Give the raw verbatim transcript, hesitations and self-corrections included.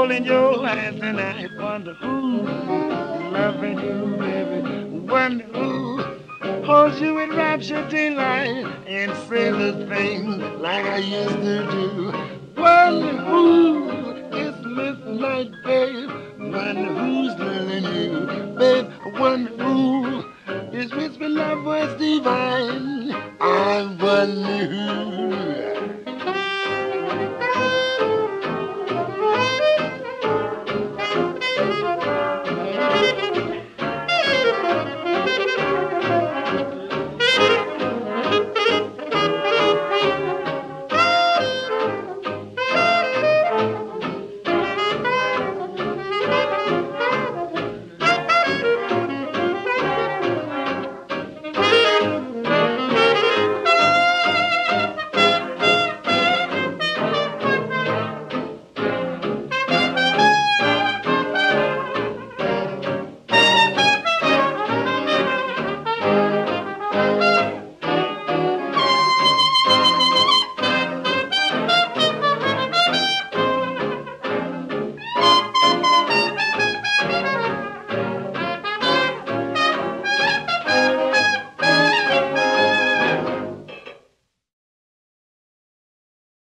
holding your hands tonight. Wonder who's loving you, baby. Wonder who holds you with rapture delight and say the things like I used to do. Wonder who is midnight, babe. Wonder who's loving you, babe. Wonder who is whispering love was divine. I wonder who.